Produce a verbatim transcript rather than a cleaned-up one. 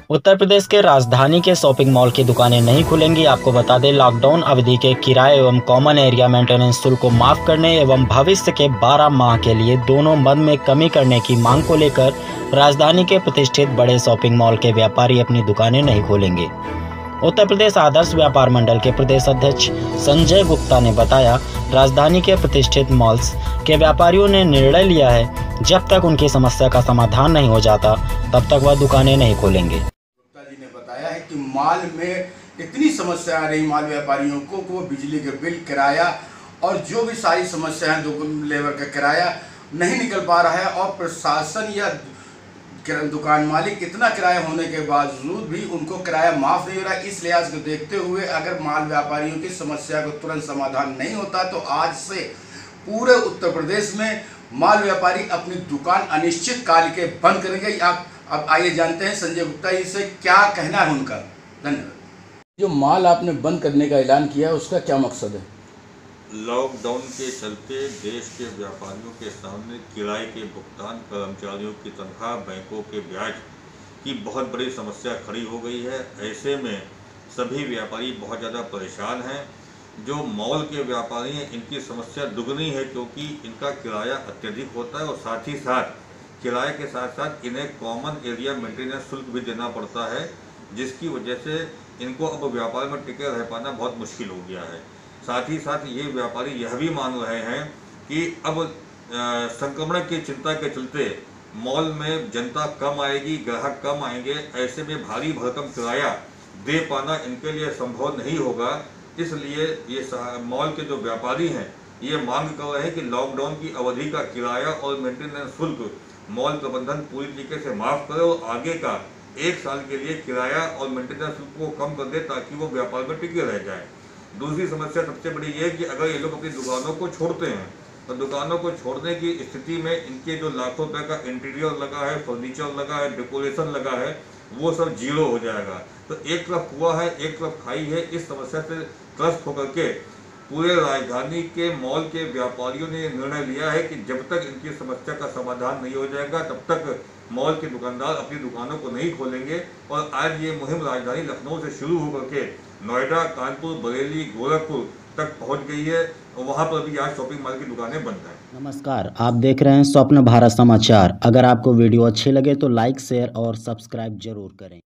उत्तर प्रदेश के राजधानी के शॉपिंग मॉल की दुकानें नहीं खुलेंगी। आपको बता दें, लॉकडाउन अवधि के किराए एवं कॉमन एरिया मेंटेनेंस शुल्क को माफ करने एवं भविष्य के बारह माह के लिए दोनों मद में कमी करने की मांग को लेकर राजधानी के प्रतिष्ठित बड़े शॉपिंग मॉल के व्यापारी अपनी दुकानें नहीं खोलेंगे। उत्तर प्रदेश आदर्श व्यापार मंडल के प्रदेश अध्यक्ष संजय गुप्ता ने बताया, राजधानी के प्रतिष्ठित मॉल्स के व्यापारियों ने निर्णय लिया है, जब तक उनकी समस्या का समाधान नहीं हो जाता तब तक वह दुकानें नहीं खोलेंगे। गुप्ता जी ने बताया है कि माल में इतनी समस्या आ रही माल व्यापारियों को को बिजली के बिल, किराया और जो भी सारी समस्याएं, लेबर का किराया नहीं निकल पा रहा है और प्रशासन या दुकान मालिक इतना किराया होने के बावजूद भी उनको किराया माफ नहीं हो रहा है। इस लिहाज को देखते हुए अगर माल व्यापारियों की समस्या को तुरंत समाधान नहीं होता तो आज से पूरे उत्तर प्रदेश में माल व्यापारी अपनी दुकान अनिश्चित काल के बंद करेंगे। आप अब आइए जानते हैं संजय गुप्ता जी से क्या कहना है उनका। धन्यवाद। जो माल आपने बंद करने का ऐलान किया है उसका क्या मकसद है? लॉकडाउन के चलते देश के व्यापारियों के सामने किराए के भुगतान, कर्मचारियों की तनख्वाह, बैंकों के ब्याज की बहुत बड़ी समस्या खड़ी हो गई है। ऐसे में सभी व्यापारी बहुत ज़्यादा परेशान हैं। जो मॉल के व्यापारी हैं इनकी समस्या दुगनी है, क्योंकि इनका किराया अत्यधिक होता है और साथ ही साथ किराए के साथ साथ इन्हें कॉमन एरिया मेंटेनेंस शुल्क भी देना पड़ता है, जिसकी वजह से इनको अब व्यापार में टिके रह पाना बहुत मुश्किल हो गया है। साथ ही साथ ये व्यापारी यह भी मान रहे हैं कि अब संक्रमण की चिंता के चलते मॉल में जनता कम आएगी, ग्राहक कम आएंगे, ऐसे में भारी भरकम किराया दे पाना इनके लिए संभव नहीं होगा। इसलिए ये मॉल के जो व्यापारी हैं ये मांग कर रहे हैं कि लॉकडाउन की अवधि का किराया और मेंटेनेंस शुल्क मॉल प्रबंधन पूरी तरीके से माफ़ करे और आगे का एक साल के लिए किराया और मेंटेनेंस शुल्क को कम कर दे, ताकि वो व्यापार में टिके रह जाए। दूसरी समस्या सबसे बड़ी ये है कि अगर ये लोग अपनी दुकानों को छोड़ते हैं तो दुकानों को छोड़ने की स्थिति में इनके जो लाखों रुपए का इंटीरियर लगा है, फर्नीचर लगा है, डेकोरेशन लगा है, वो सब जीरो हो जाएगा। तो एक तरफ कुआं है, एक तरफ खाई है। इस समस्या से त्रस्त होकर के पूरे राजधानी के मॉल के व्यापारियों ने निर्णय लिया है कि जब तक इनकी समस्या का समाधान नहीं हो जाएगा तब तक मॉल के दुकानदार अपनी दुकानों को नहीं खोलेंगे। और आज ये मुहिम राजधानी लखनऊ से शुरू होकर के नोएडा, कानपुर, बरेली, गोरखपुर तक पहुंच गई है और वहां पर भी आज शॉपिंग मॉल की दुकानें बंद हैं। नमस्कार, आप देख रहे हैं स्वप्न भारत समाचार। अगर आपको वीडियो अच्छे लगे तो लाइक, शेयर और सब्सक्राइब जरूर करें।